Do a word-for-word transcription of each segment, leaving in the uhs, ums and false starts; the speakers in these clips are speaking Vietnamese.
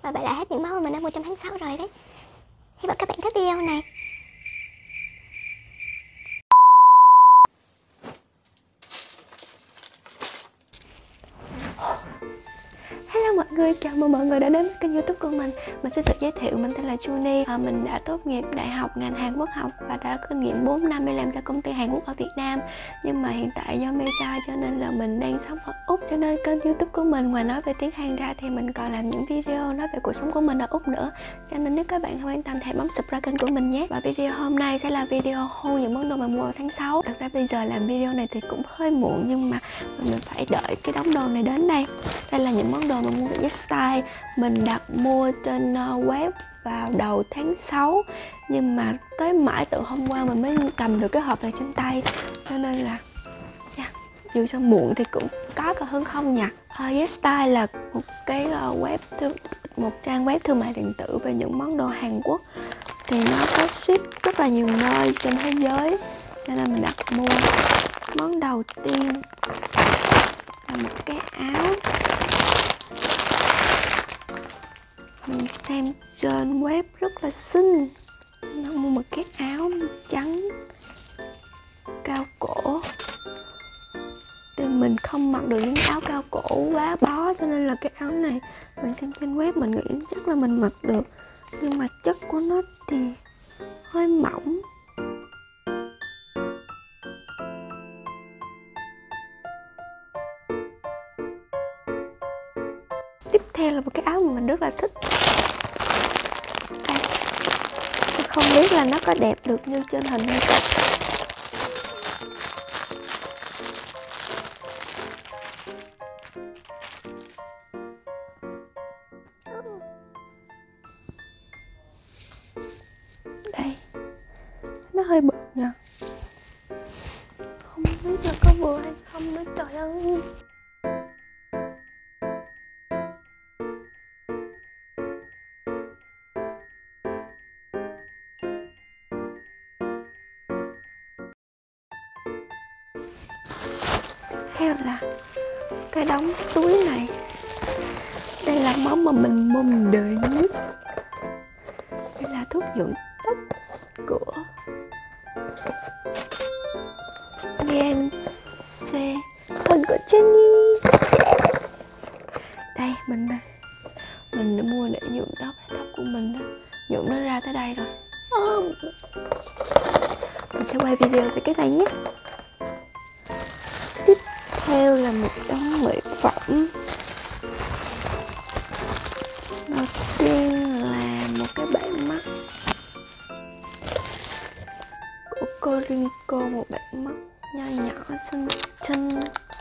Và vậy là hết những món mà mình đã mua trong tháng sáu rồi đấy. Hy vọng các bạn thích video này. Hello mọi người, chào mừng mọi người đã đến với kênh YouTube của mình. Mình xin tự giới thiệu, mình tên là Juni. à, Mình đã tốt nghiệp đại học ngành Hàn Quốc học và đã có kinh nghiệm bốn năm đi làm cho công ty Hàn Quốc ở Việt Nam. Nhưng mà hiện tại do mê trai cho nên là mình đang sống ở Úc. Cho nên kênh YouTube của mình ngoài nói về tiếng Hàn ra thì mình còn làm những video nói về cuộc sống của mình ở Úc nữa. Cho nên nếu các bạn quan tâm thì hãy bấm subscribe kênh của mình nhé. Và video hôm nay sẽ là video haul những món đồ mà mua vào tháng sáu. Thật ra bây giờ làm video này thì cũng hơi muộn, nhưng mà mình phải đợi cái đống đồ này đến đây. Đây là những món đồ mà mua tại Yesstyle. Mình đặt mua trên web vào đầu tháng sáu, nhưng mà tới mãi từ hôm qua mình mới cầm được cái hộp này trên tay. Cho nên là yeah, dù cho muộn thì cũng có cả hứng không nhỉ. uh, Yesstyle là một cái uh, web một trang web thương mại điện tử về những món đồ Hàn Quốc. Thì nó có ship rất là nhiều nơi trên thế giới, cho nên mình đặt mua. Món đầu tiên là một cái áo. Mình xem trên web rất là xinh. Nó mua một cái áo trắng cao cổ. Thì mình không mặc được những áo cao cổ quá bó, cho nên là cái áo này mình xem trên web mình nghĩ chắc là mình mặc được, nhưng mà chất của nó thì hơi mỏng. Tiếp theo là một cái áo mà mình rất là thích. Đây. Tôi không biết là nó có đẹp được như trên hình hay không. Đây. Nó hơi bự nha. Không biết là có vừa hay không nữa, trời ơi. Theo là cái đống túi này. Đây là món mà mình mong đợi nhất. Đây là thuốc nhuộm tóc của Beyonce, hình của Jennie. Yes. Đây mình đây. Mình đã mua để nhuộm tóc. Tóc của mình đó, nhuộm nó ra tới đây rồi. Oh. Mình sẽ quay video về cái này nhé. Theo là một đống mỹ phẩm. Đầu tiên là một cái bảng mắt của Corinco, một bảng mắt nho nhỏ xinh xinh.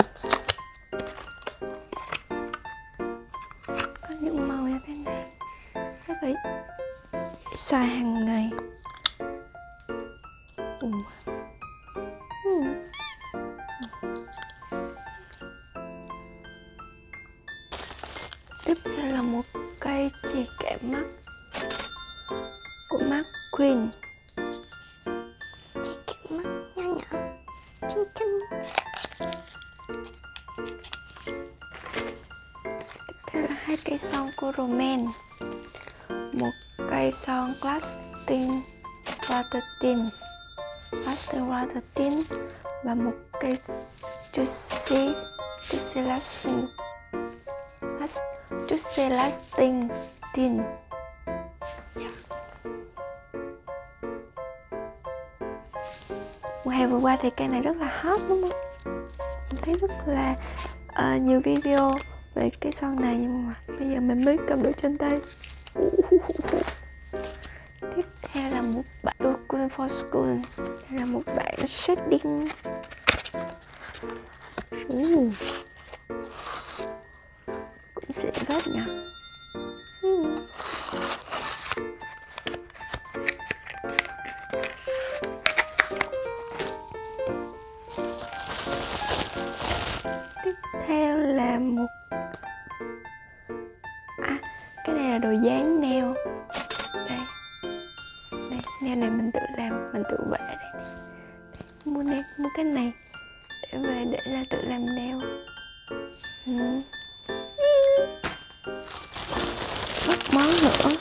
Có những màu như thế này, rất là dễ xài hàng ngày. Ừ. Ừ. Tiếp theo là một cây chì kẻ mắt của McQueen. Chì kẻ mắt nho nhỏ xinh xinh. Tiếp theo là hai cây son của Roman. Một cây son Lasting Water Tint Lasting Water Tint và một cây Juicy Juicy Lasting Juicy Lasting Tint. Yeah. Mùa hè vừa qua thì cây này rất là hot đúng không? Mình thấy rất là uh, nhiều video về cái son này, nhưng mà bây giờ mình mới cầm được trên tay. Tiếp theo là một bạn Too Cool for School. Đây là một bạn shading. uh. Cũng xịn phết nhỉ. uh. Tiếp theo là một à, cái này là đồ dán nail. Đây, đây, nail này mình tự làm, mình tự vẽ đây. Đây. Mua nail, mua cái này để về để là tự làm nail. ừ. món nữa.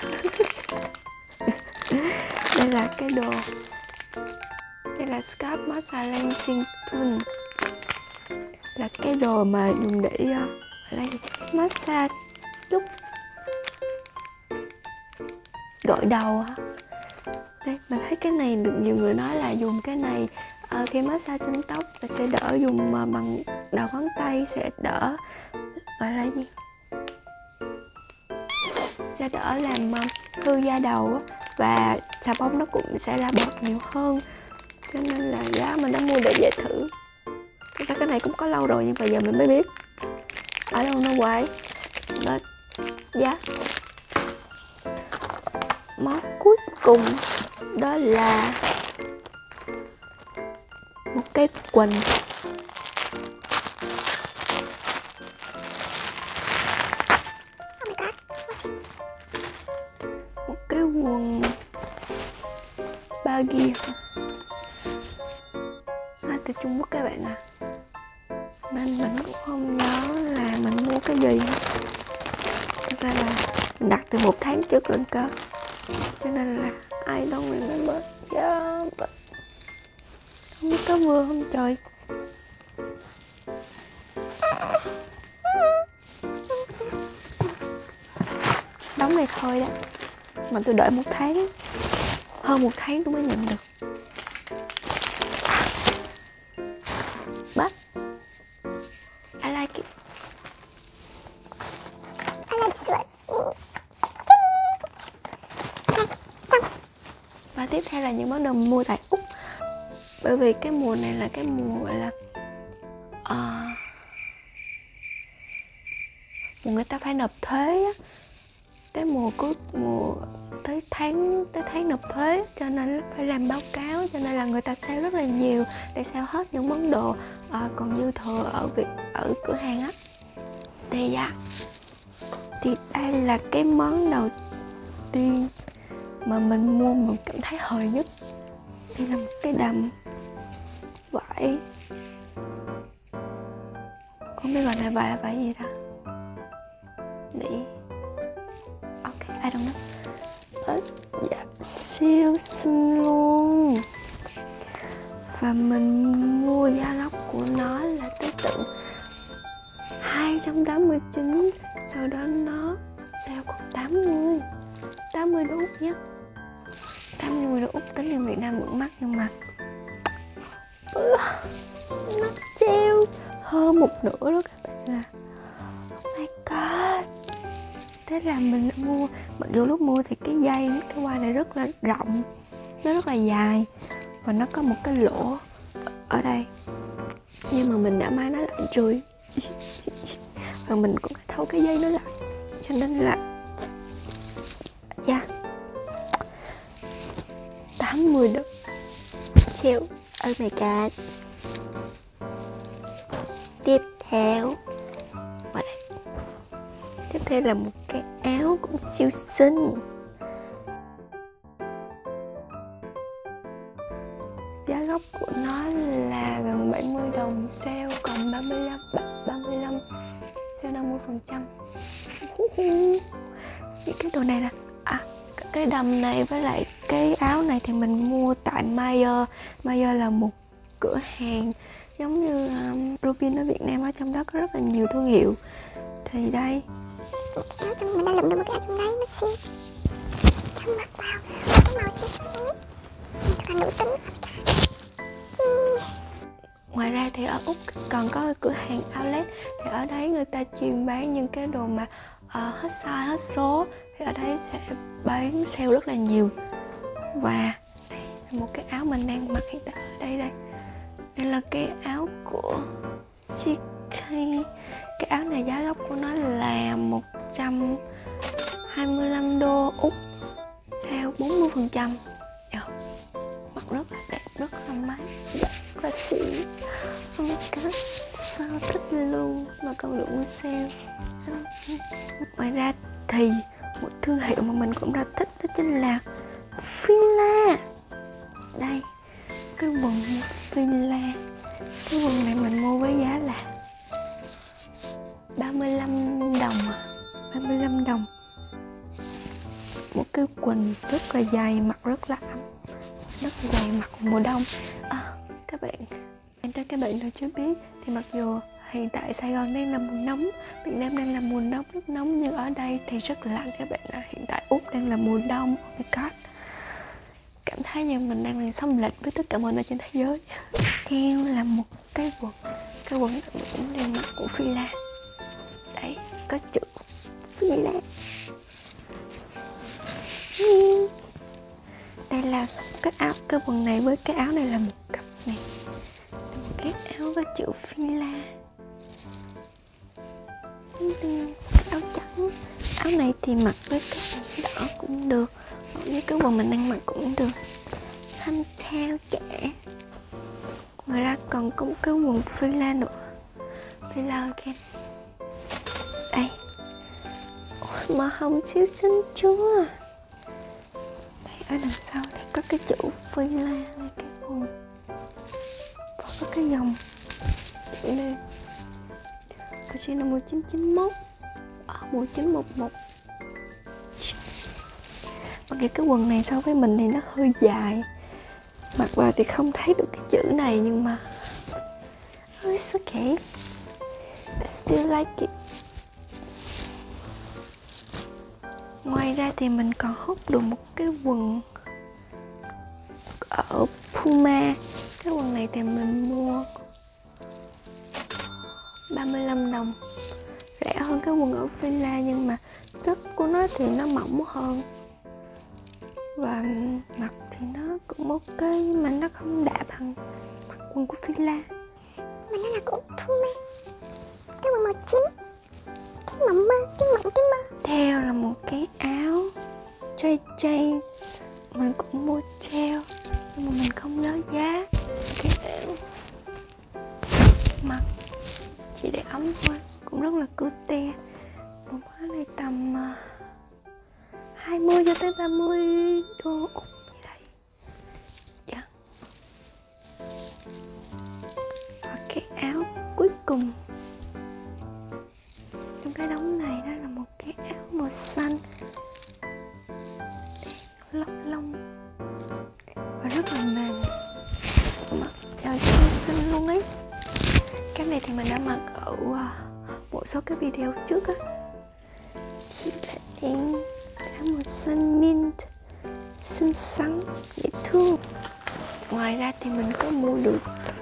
Đây là cái đồ, đây là Scalp Massage Cleansing Tool, là cái đồ mà dùng để uh, là massage lúc gội đầu. Đây, mình thấy cái này được nhiều người nói là dùng cái này uh, khi massage trên tóc và sẽ đỡ, dùng uh, bằng đầu ngón tay sẽ đỡ, gọi là gì, sẽ đỡ làm uh, hư da đầu á, và xà bông nó cũng sẽ là bọt nhiều hơn, cho nên là giá mình đã mua để về thử. Thực ra cái này cũng có lâu rồi nhưng mà giờ mình mới biết, ở đâu nó quay đó giá. Món cuối cùng đó là một cái quần, một cái quần baggy à, từ Trung Quốc các bạn à, nên mình cũng không nhớ là mình mua cái gì. Thực ra là mình đặt từ một tháng trước lên cơ, cho nên là I don't remember. Yeah, but không biết có vừa không trời. Đóng này thôi đó, mà tôi đợi một tháng, hơn một tháng tôi mới nhận được. But I like it. I like it. Và tiếp theo là những món đồ mua tại Úc. Bởi vì cái mùa này là cái mùa gọi là uh, mùa người ta phải nộp thuế á. Tới mùa cuối mùa tới tháng tới tháng nộp thuế, cho nên phải làm báo cáo, cho nên là người ta sale rất là nhiều để sale hết những món đồ uh, còn dư thừa ở việc ở cửa hàng á. Thì dạ, thì đây là cái món đầu tiên mà mình mua mình cảm thấy hời nhất. Đây là một cái đầm vải, không biết gọi là vải là vải gì đó, nỉ, ok, I don't know. Ờ, dạ, siêu xinh luôn. Và mình mua giá gốc của nó là tới tận hai trăm tám mươi chín, sau đó nó sale còn tám mươi tám mươi đô Úc nhé. tám mươi đô Úc tính tiền Việt Nam vẫn mắc, nhưng mà nó sale hơn một nửa đó các bạn à. Oh my god. Thế là mình đã mua, mặc dù lúc mua thì cái dây, cái quai này rất là rộng, nó rất là dài và nó có một cái lỗ ở đây, nhưng mà mình đã may nó lại rồi và mình cũng phải thâu cái dây nó lại, cho nên là yeah, tám mươi đô triệu. Oh my god. Tiếp theo qua đây, tiếp theo là một cái áo cũng siêu xinh. Giá gốc của nó là gần bảy mươi đồng, sale còn ba mươi lăm ba mươi lăm, sale năm mươi phần trăm. Những cái đồ này là à, cái đầm này với lại cái áo này thì mình mua tại Mayer. Mayer là một cửa hàng giống như um, Robin ở Việt Nam, ở trong đó có rất là nhiều thương hiệu. Thì đây, áo trong mình đang lụm được một cái áo trong đấy, nó xinh, trong mặc vào cái màu xinh xinh ấy, rất là nữ tính. ngoài ra thì ở Úc còn có cửa hàng outlet, thì ở đấy người ta chuyên bán những cái đồ mà uh, hết size hết số, thì ở đấy sẽ bán sale rất là nhiều. Và đây là một cái áo mình đang mặc hiện tại ở đây. Đây đây là cái áo của xê ca. Cái áo này giá gốc của nó là một trăm hai mươi lăm đô Úc, sale bốn mươi phần trăm. Mặc rất là đẹp, rất là mát, rất là xịn. Oh my god, sao thích luôn, mà còn được mua sale. Ngoài ra thì một thương hiệu mà mình cũng rất thích đó chính là Fila. Đây, cái quần Fila. Cái quần này mình mua với giá là ba mươi lăm đồng à, ba mươi lăm đồng. một cái quần rất là dày, mặc rất là ấm, rất là dày, mặc mùa đông. À, các bạn, cho các bạn nào chưa biết thì mặc dù hiện tại Sài Gòn đang là mùa nóng, Việt Nam đang là mùa nóng rất nóng, nhưng ở đây thì rất là lạnh các bạn ạ. À, hiện tại Úc đang là mùa đông. Oh my god, cảm thấy như mình đang là xâm lệch với tất cả mọi nơi trên thế giới. Theo là một cái quần, cái quần này mình cũng đang mặc của Fila. Đấy, có chữ Fila. Đây là cái áo, cái quần này với cái áo này là một cặp này. Một cái áo có chữ Fila. Áo trắng. Áo này thì mặc với cái quần đỏ cũng được, hoặc như cái quần mình đang mặc cũng được. Thanh theo trẻ. Ngoài ra còn có một cái quần Fila nữa. Fila again. Đây. Ôi, mà hồng siêu xinh chưa? Đây, ở đằng sau thì có cái chữ Fila này, cái quần. Và có cái dòng chữ này. Ở trên là một chín chín mốt, ở một chín một một. Mặc dù cái quần này so với mình thì nó hơi dài, mặc vào thì không thấy được cái chữ này, nhưng mà oh, it's okay, I still like it. Ngoài ra thì mình còn hốt được một cái quần ở Puma. Cái quần này thì mình mua ba mươi lăm đồng, rẻ hơn cái quần ở Fila, nhưng mà chất của nó thì nó mỏng hơn và mặc thì nó cũng ok, mà nó không đã bằng mặc quần của Fila. Mà nó là của Puma, cái quần màu tím, cái mỏng mơ, cái mỏng cái mơ. Theo là một cái áo J J, mình cũng mua treo nhưng mà mình không nhớ giá. Cái áo mặc chỉ để ấm thôi, cũng rất là cute. Bộ áo này tầm uh, hai mươi cho tới ba mươi đô Úc gì đây. Dạ. Và cái áo cuối cùng trong cái đống này đó là một cái áo màu xanh lóc lông và rất là mềm, mặc eo xinh xinh luôn ấy. Cái này thì mình đã mặc ở uh, một số cái video trước á. Thì là em áo màu xanh mint, xinh xắn, dễ thương. Ngoài ra thì mình có mua được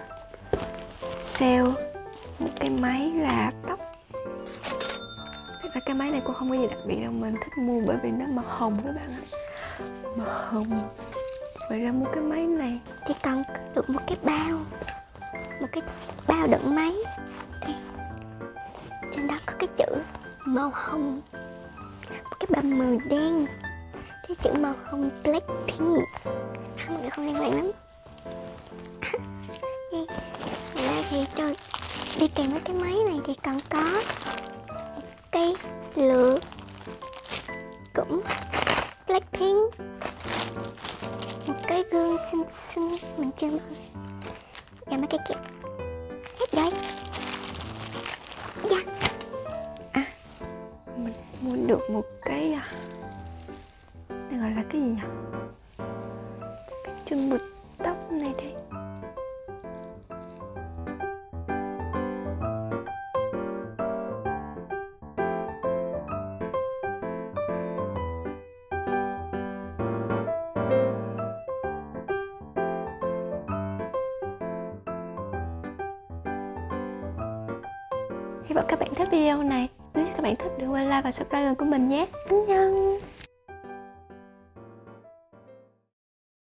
sale một cái máy là tóc. Thật ra cái máy này cũng không có gì đặc biệt đâu, mình thích mua bởi vì nó màu hồng các bạn ạ. Màu hồng. Vậy ra mua cái máy này thì còn có được một cái bao, một cái bao đựng máy. Đây. Trên đó có cái chữ màu hồng, một cái bao màu đen, cái chữ màu hồng Blackpink. Không, mọi không liên quan lắm. Đây. Ngoài ra thì cho đi kèm với cái máy này thì còn có một cây lược cũng Blackpink, một cái gương xinh xinh mình chưa mở, và mấy cái kia hết rồi. Dạ. À, mình mua được một cái đây gọi là cái gì nhỉ? Cái chân bụt tóc này đây. Hy vọng các bạn thích video này. Nếu các bạn thích đừng quên like và subscribe kênh của mình nhé. Anh nhân.